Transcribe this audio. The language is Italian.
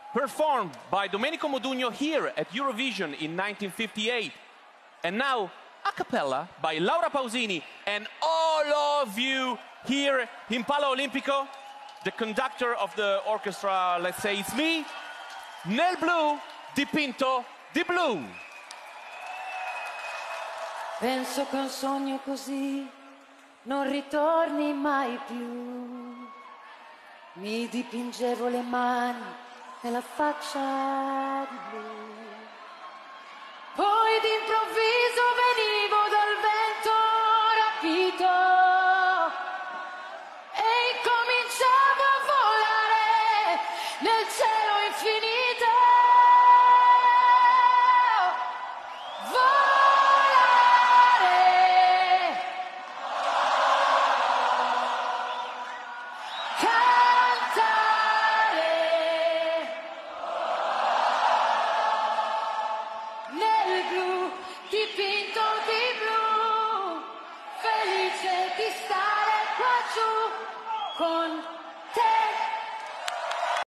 performed by Domenico Modugno here at Eurovision in 1958. And now, a cappella by Laura Pausini and all of you here in Palo Olimpico. The conductor of the orchestra, let's say it's me, nel blu dipinto di blu. Penso che un sogno così non ritorni mai più. Mi dipingevo le mani nella faccia di blu. Poi d'improvviso venivo dal vento rapito e incominciavo a volare nel cielo infinito. Dipinto di blu, felice di stare qua giù con te.